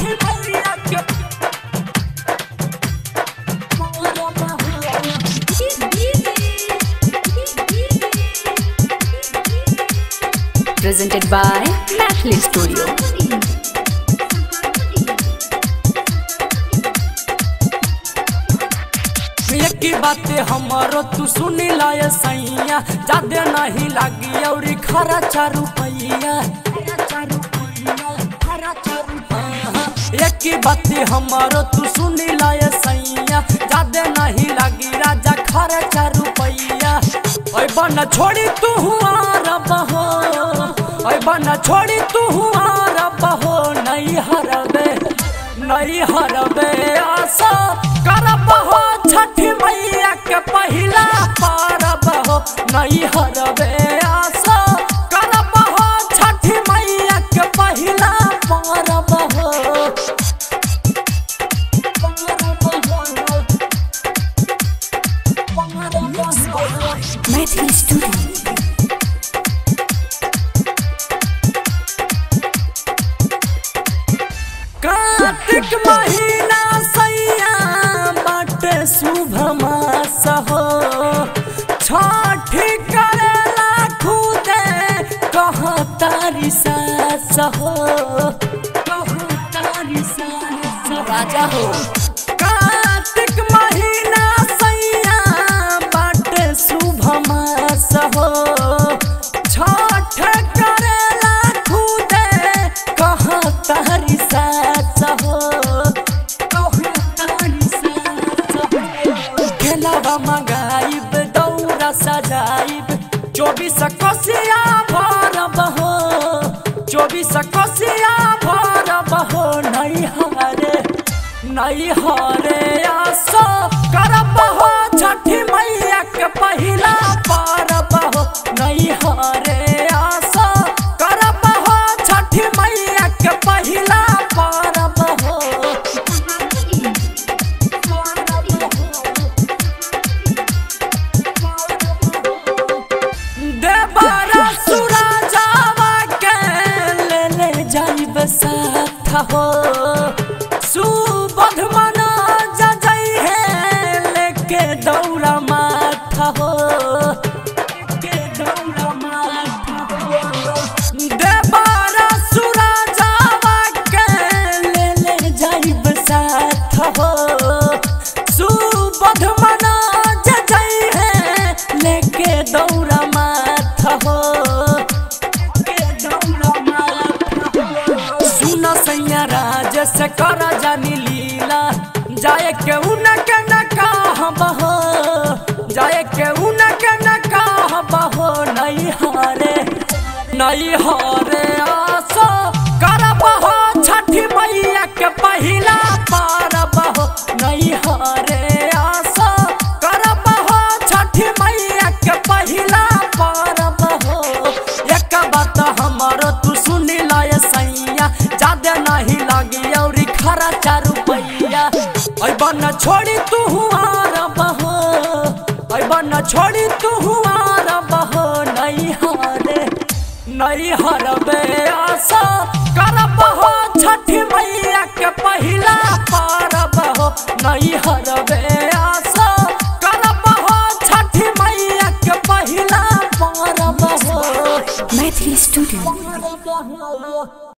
छठी मैया के presented by Mathley Studio. की बातें हमारो तू सुनी लाए सैया ज्यादा नहीं लगी और खर्चा रुपैया एक की बातें हमारो तू सुनी लाए सैया ज्यादा नहीं लगी राजा खर्चा रुपैया ओए बना छोड़ी तू हुआ रब हो ओए बना छोड़ी तू हुआ रब हो नहीं हरबे आशा करब हो छठी मैया के पहिला परब हो नहीं हरबे आशा करब हो छठी मैया के पहिला परब हो Mathley Studio. कार्तिक महीना सैया बाटे शुभ मास हो छठी करेला खुदे कहाँ तारी सास हो राजा हो कार्तिक महीना सैया बाटे शुभ मास हो छठ करेला खुदे कहाँ तारी सास हो खेलावा मंगाइब दौरा सजाइब 24 कोसिया भरब हो 24 कोसिया भरब हो नहीं हरे आशा करब हो छठी मैया के पहिला परब हो नहीं हरे आशा करब हो छठी मैया के पहिला परब हो देवरा सूरजावा के ले जाइब साथ हो सुबोध मना जजई है लेके दौड़ा माथा हो देवरा सूरजावा के ले जाइब साथ हो सुबोध मना जजई है लेके दौड़ा माथा हो सुना सैया राज से कर जानी लीला जाए के उनके न कहब हो जाए के उनके न कहब हो नहीं हरे आशा करब हो छठी मैया के पहिला परब हो नहीं हरे आशा करब हो छठी मैया के पहिला परब हो एक बात हमारो तू सुनी लाए सैया ज्यादा नहीं लगी और खर्चा रुपैया ओए बना छोड़ी तू हुआ रब हो ओए बना छोड़ी तू हुआ रब हो नहीं हरबे आशा करब हो छठी मैया के पहिला परब हो नहीं हरबे आशा करब हो छठी मैया के पहिला परब हो Mathley Studio.